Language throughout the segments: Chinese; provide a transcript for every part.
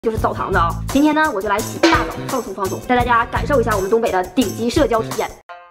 就是澡堂子啊。今天呢，我就来洗大澡，放松放松，带大家感受一下我们东北的顶级社交体验。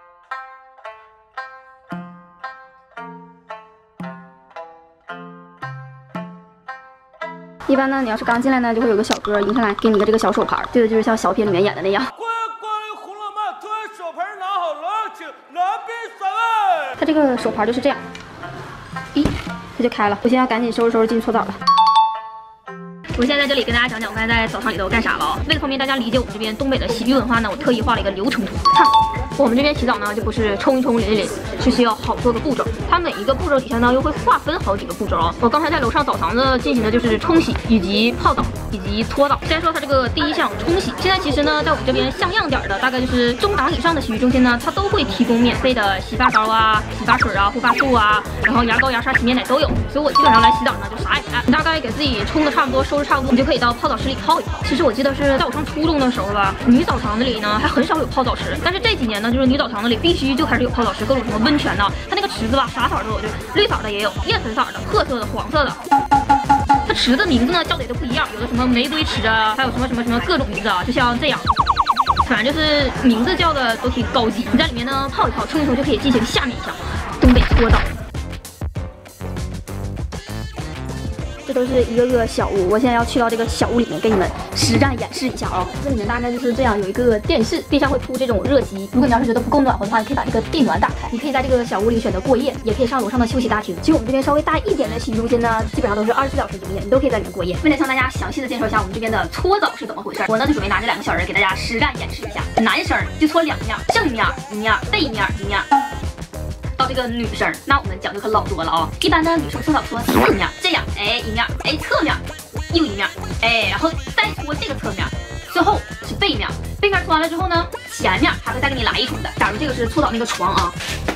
一般呢，你要是刚进来呢，就会有个小哥迎上来，给你个这个小手牌，这个就是像小品里面演的那样。 欢迎光临红楼梦，把手牌拿好了，请拿币3位。 他这个手牌就是这样，咦，它就开了。我现在赶紧收拾收拾进去搓澡了。 我现在在这里跟大家讲讲我刚才在澡堂里头干啥了啊！为了方便大家理解我们这边东北的洗浴文化呢，我特意画了一个流程图。看，我们这边洗澡呢就不是冲一冲、淋一淋，是需要好多个步骤。它每一个步骤底下呢又会划分好几个步骤啊。我刚才在楼上澡堂子进行的就是冲洗以及泡澡以及搓澡。先说它这个第一项冲洗，现在其实呢在我们这边像样点的，大概就是中档以上的洗浴中心呢，它都会提供免费的洗发膏啊、洗发水啊、护发素啊，然后牙膏、牙刷、洗面奶都有。所以我基本上来洗澡呢就啥也不干，你大概给自己冲的差不多，收拾差不多，你就可以到泡澡室里泡一泡。其实我记得是在我上初中的时候吧，女澡堂子里呢还很少有泡澡池，但是这几年呢，就是女澡堂子里必须就开始有泡澡池，各种什么温泉呐，它那个池子吧啥色都有，就是绿色的也有，艳粉色的、褐色的、黄色的。它池的名字呢叫的也都不一样，有的什么玫瑰池啊，还有什么各种名字啊，就像这样。 反正就是名字叫的都挺高级，你在里面呢泡一泡、冲一冲就可以进行下面一项东北搓澡。这都是一个个小屋，我现在要去到这个小屋里面给你们实战演示一下啊。这里面大概就是这样，有一个电视，地上会铺这种热席。如果你要是觉得不够暖和的话，你可以把这个地暖打开。你可以在这个小屋里选择过夜，也可以上楼上的休息大厅。其实我们这边稍微大一点的洗浴中心呢，基本上都是24小时营业，你都可以在里面过夜。为了向大家详细的介绍一下我们这边的搓澡是怎么回事，我呢就准备拿这2个小人给大家实战演示一下。男生就搓2面，正面1面，背面1面。 到这个女生，那我们讲究可老多了啊！一般呢，女生搓澡搓4面，这样，哎，1面，哎，侧面又1面，哎，然后再搓这个侧面，最后是背面。背面搓完了之后呢，前面还会再给你来一冲的。假如这个是搓澡那个床啊，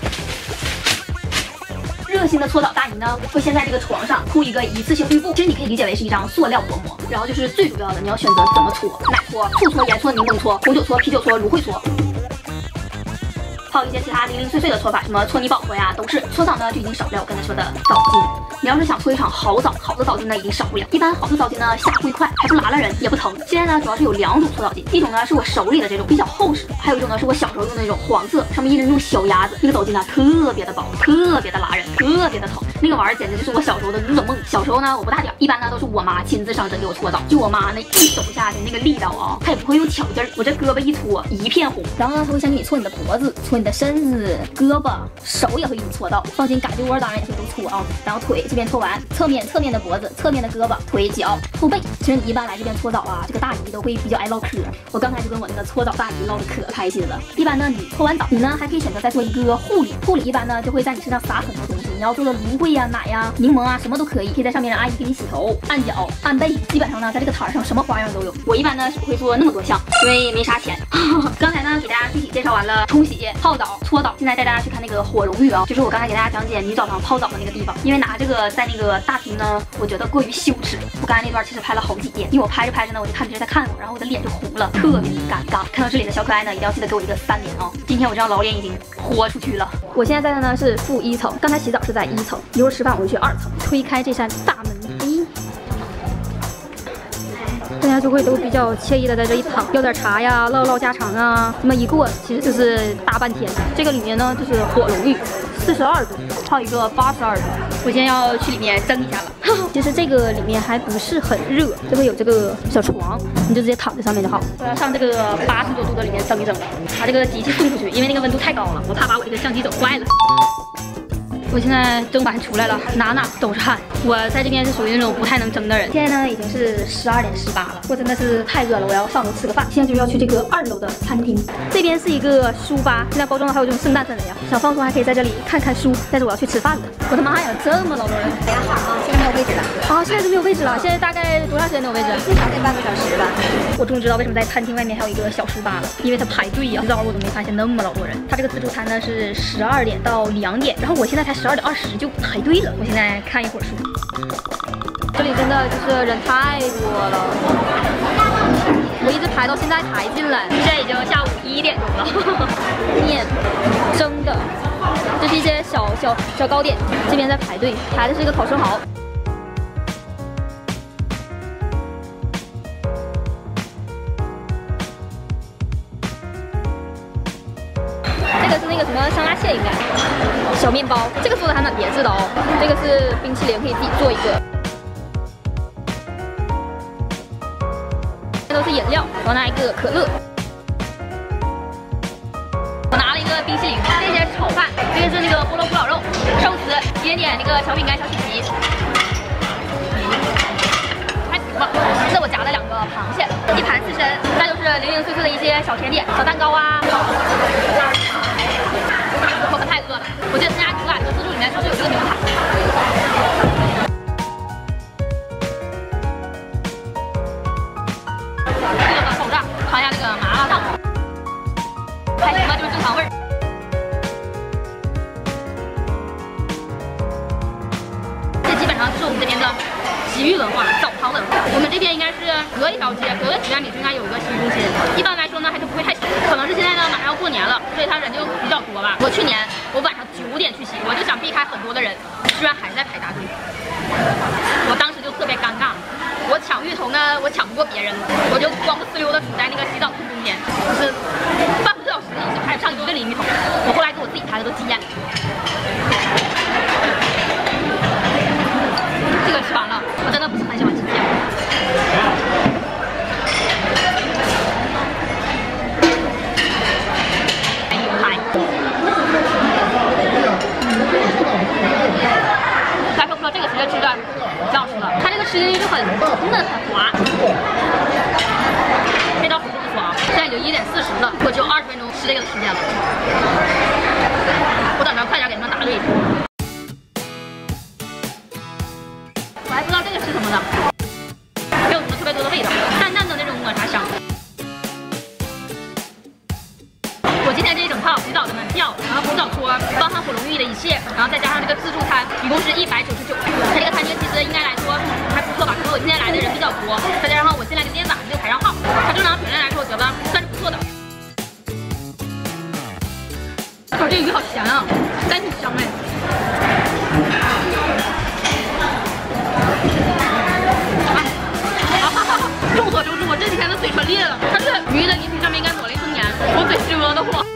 热心的搓澡大姨呢，会先在这个床上铺一个一次性浴布，其实你可以理解为是一张塑料薄膜。然后就是最主要的，你要选择怎么搓，奶搓、醋搓、盐搓、柠檬搓、红酒搓、啤酒搓、芦荟搓。 还有一些其他零零碎碎的搓法，什么搓泥宝搓呀，都是。搓澡呢就已经少不了我刚才说的澡巾。你要是想搓一场好澡，好的澡巾呢已经少不了。一般好的澡巾呢下会快，还不拉人，也不疼。现在呢主要是有2种搓澡巾，一种呢是我手里的这种比较厚实，还有一种呢是我小时候用的那种黄色，上面印着那种小鸭子。那个澡巾呢特别的薄，特别的拉人，特别的疼。那个玩意儿简直就是我小时候的噩梦。小时候呢我不大点，一般呢都是我妈亲自上阵给我搓澡。就我妈那一手下去那个力道啊，她也不会用巧劲儿，我这胳膊一搓一片红。然后呢她会先给你搓你的脖子，搓你的身子。 胳膊、手也会给你搓到，放心，胳肢窝当然也会都搓啊。然后腿这边搓完，侧面的脖子、侧面的胳膊、腿、脚、后背。其实你一般来这边搓澡啊，这个大姨都会比较爱唠嗑。我刚才就跟我那个搓澡大姨唠得可开心了。一般呢，你搓完澡，你呢还可以选择再做一个护理。护理一般呢就会在你身上撒很多东西，你要做的芦荟呀、奶呀、柠檬啊，什么都可以。可以在上面让阿姨给你洗头、按脚、按背。基本上呢，在这个台上什么花样都有。我一般呢是不会做那么多项，因为没啥钱。刚才呢给大家具体介绍完了冲洗、泡澡、搓澡，现在带大家去看那个火溶浴啊，就是我刚才给大家讲解女澡堂泡澡的那个地方。因为拿这个在那个大厅呢，我觉得过于羞耻。我刚才那段其实拍了好几遍，因为我拍着拍着呢，我就看别人在看我，然后我的脸就红了，特别尴尬。看到这里的小可爱呢，一定要记得给我一个3连啊！今天我这张老脸已经豁出去了。我现在在的呢是负1层，刚才洗澡是在1层，一会儿吃饭我就去2层。推开这扇大门，大家就会都比较惬意的在这一躺，要点茶呀，唠唠家常啊。那么一过，其实就是大半天。这个里面呢就是火溶浴，42度，泡一个82度。我现在要去里面蒸一下了。其实这个里面还不是很热，就会有这个小床，你就直接躺在上面就好。我要上这个80多度的里面蒸一蒸，把这个机器送出去，因为那个温度太高了，我怕把我这个相机整坏了。我现在蒸完出来了，哪都是汗。我在这边是属于那种不太能蒸的人。现在呢已经是12点18了，我真的是太饿了，我要上楼吃个饭。现在就是要去这个2楼的餐厅，这边是一个书吧，现在包装的还有这种圣诞氛围啊，想放松还可以在这里看看书。但是我要去吃饭了，我的妈呀，这么老多人！ 大家好啊，现在没有位置了啊，现在都没有位置了。现在大概多长时间没有位置？ 至少得半个小时吧。 我终于知道为什么在餐厅外面还有一个小书吧了，因为它排队呀，早我都没发现那么老多人。它这个自助餐呢是12点到2点，然后我现在才12点20就排队了。我现在看一会儿书。这里真的就是人太多了，我一直排到现在才进来，现在已经下午1点钟了。面蒸的，这是一些小糕点，这边在排队，排的是一个烤生蚝。 那个什么香辣蟹应该。小面包，这个做的还蛮别致的哦。这个是冰淇淋，可以自己做一个。这都是饮料，我拿一个可乐。我拿了一个冰淇淋，这些是炒饭，这个是那个菠萝古老肉、寿司，一点点那个小饼干、小曲奇。还行吧。这我夹了2个螃蟹，一盘刺身，再就是零零碎碎的一些小甜点、小蛋糕啊。我可太饿了，我记得参加主打这个自助里面说是有这个牛排。这个爆炸，尝一下这个麻辣烫，还行吧，就是正常味儿。这基本上就是我们这边的洗浴文化，澡堂文化。我们这边应该是隔一条街，隔个几百米就应该有一个洗浴中心。一般来说呢，还是不会太挤，可能是现在呢马上要过年了，所以他人就比较多吧。我去年我晚上9点去洗，我就想避开很多的人，居然还在排大队，我当时就特别尴尬。我抢浴头呢，我抢不过别人，我就光不呲溜的杵在那个洗澡坑中间，就是半个多小时一直排不上1个淋浴头。我后来给我自己排的都急眼了。这个吃完了，我真的不是很喜欢吃酱。牛排，再说不说这个其实吃的挺好吃的，它这个吃进去就很嫩很滑。这道很不错啊，现在已经1点40了，我只有20分钟吃这个的时间了。我等着快点给他们答对。我还不知道这个是什么呢，没有什么特别多的味道，淡淡的那种抹茶香。我今天这一整套洗澡的门票，然后红枣搓，包含火龙浴的一切，然后再加上这个自助餐，一共是199。它这个餐厅其实应该来说还不错吧，可能我今天来的人比较多，再加上我进来的今天晚上就排上号，它正常评论来说，我觉得算是不错的。这个鱼好咸啊，但挺香哎。众所周知，我这几天的嘴唇裂了，它是鱼的鳞皮上面应该抹了一层盐，我嘴折的慌。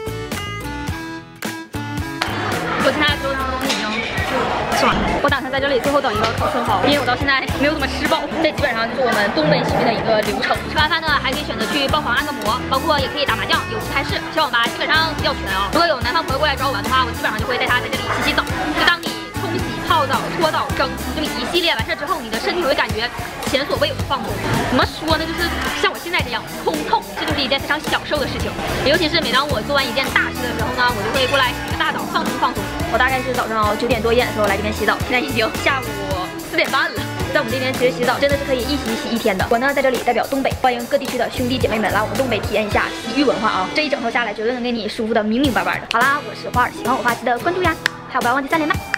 我现在所有的东西已经吃完了，我打算在这里最后等一个烤生蚝，因为我到现在没有怎么吃饱。这基本上就是我们东北洗浴的一个流程。吃完饭呢，还可以选择去包房按个摩，包括也可以打麻将、有棋台式，小网吧基本上比较全啊。如果有男方朋友过来找我玩的话，我基本上就会带他在这里洗澡。就当你冲洗、泡澡、搓澡、蒸这么一系列完事之后，你的身体会感觉前所未有的放松。怎么说呢？就是像我现在这样通透，这就是一件非常享受的事情。尤其是每当我做完一件大事的时候呢，我就会过来洗个大澡，放松放松。我大概是早上9点多1点的时候来这边洗澡，现在已经下午4点半了。在我们这边其实洗澡真的是可以一洗洗1天的。我呢在这里代表东北，欢迎各地区的兄弟姐妹们来我们东北体验一下洗浴文化啊！这一整套下来，绝对能给你舒服的明明白白的。好啦，我是花儿，喜欢我话记得关注呀，还有不要忘记3连麦。